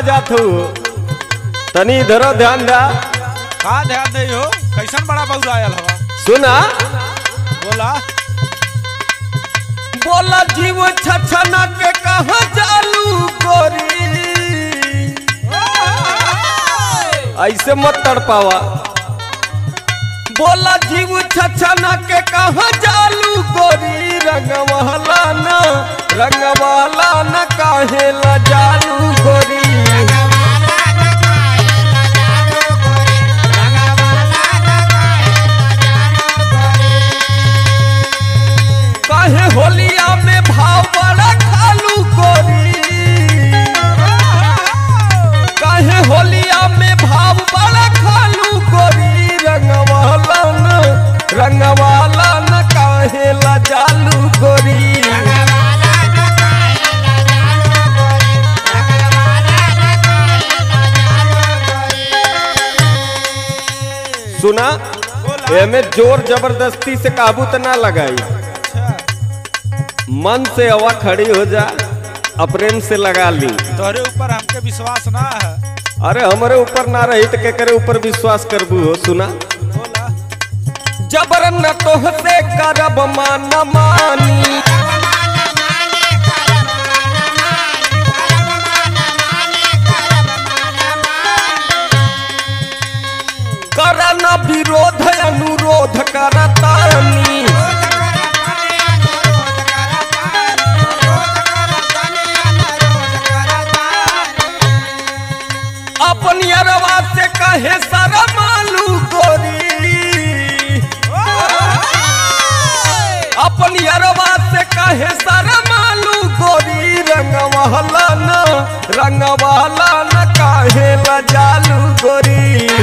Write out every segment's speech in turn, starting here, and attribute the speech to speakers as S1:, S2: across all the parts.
S1: जात हो तनी इधरो ध्यान दा।
S2: का ध्यान दे हो कैसन बड़ा बउरा आयल हवा।
S1: सुना
S2: बोला
S1: बोला जीव छछना के कहा चालू गोरी ऐसे मत तड़पावा। बोला जीव छछना के कहा चालू गोरी रंगवाला न काहे ला जालू गोरी। काहे होलिया में भाव बड़ा खालू गोरी। काहे होलिया में भाव बड़ा खालू गोरी रंगवाला न काहे ला जालू गोरी। सुना एमे जोर जबरदस्ती से काबू तो ना लगाई। मन से हवा खड़ी हो जा अप्रेम से लगा ली।
S2: तोरे ऊपर हमके विश्वास ना है।
S1: अरे हमारे ऊपर ना रही तो केकरे ऊपर विश्वास करबू हो। सुना
S2: बोला
S1: जबर न तोहसे करब मान मानी। कर न विरोध अनुरोध करतानी। अपनी अरवा से कहे शरमालू गोरी। अपनी अरवा से कहे शरमालू गोरी रंगवाला न काहे ला जालू गोरी।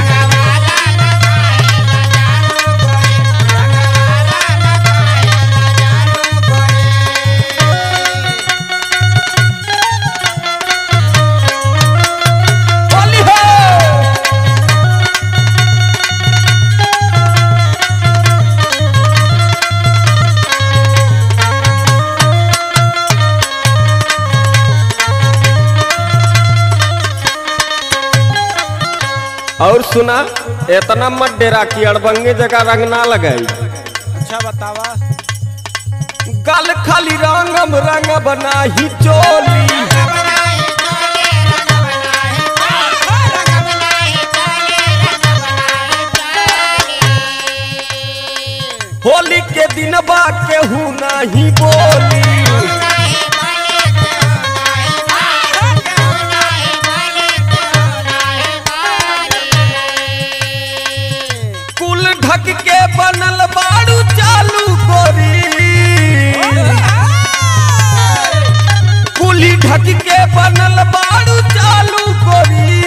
S1: और सुना इतना मत डेरा की अड़बंगे जगह रंग ना लगाई।
S2: अच्छा बतावा
S1: गल खाली रंगम रंग बनाही चोली। होली के दिन बा केहू नहीं बोली। ढक के बनल बाड़ू चालू गोरी। कुली ढक के बनल बाड़ू चालू गोरी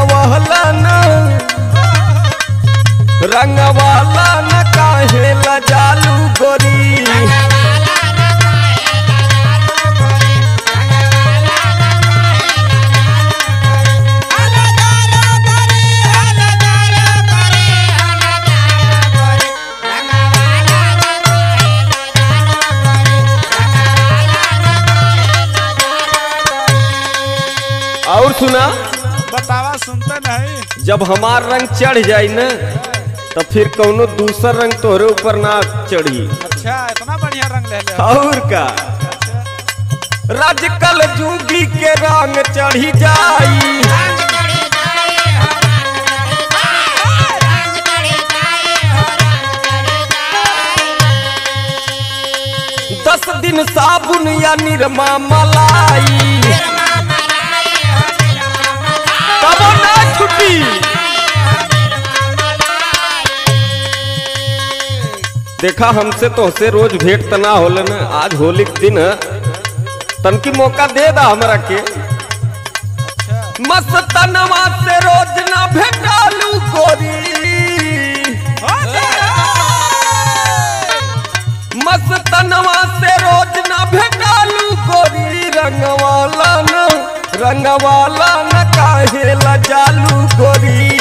S1: रंगवाला न काहे ला जालू गोरी। और सुना
S2: बतावा सुनते नहीं।
S1: जब हमार रंग चढ़ जाई न तो फिर कौनो दूसर रंग तोहरे ऊपर ना चढ़ी।
S2: अच्छा इतना बढ़िया रंग ले ले।
S1: और का राजकल जुगी के रंग चढ़ी जाई। 10 दिन साबुन या निरमा मलाई तब ना छुट्टी। देखा हमसे तो से रोज भेंट तना होल न, आज होली के दिन तनकी मौका दे दा हमरा के। मस्तनवा से रोज ना भेटालू गोरी। मस्तनवा से रोज ना भेटालू गोरी रंगवाला न काहे ला जालू गोरी।